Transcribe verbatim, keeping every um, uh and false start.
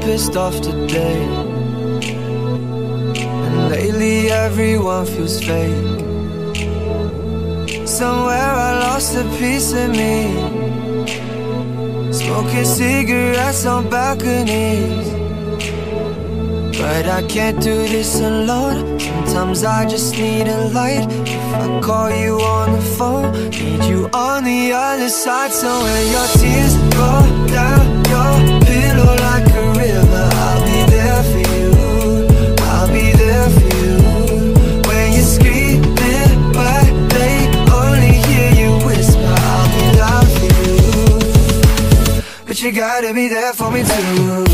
pissed off today, and lately everyone feels fake. Somewhere I lost a piece of me, smoking cigarettes on balconies. But I can't do this alone. Sometimes I just need a light. If I call you on the phone, need you on the other side. So when your tears roll down your pillow like a river, I'll be there for you, I'll be there for you. When you're screaming but they only hear you whisper, I'll be loud for you. But you gotta be there for me too.